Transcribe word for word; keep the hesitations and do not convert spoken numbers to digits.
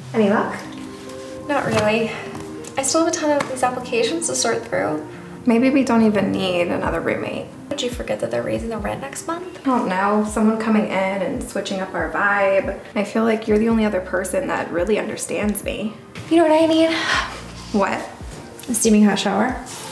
Any luck? Not really. I still have a ton of these applications to sort through. Maybe we don't even need another roommate. Would you forget that they're raising the rent next month? I don't know, someone coming in and switching up our vibe. I feel like you're the only other person that really understands me. You know what I need? What? A steaming hot shower.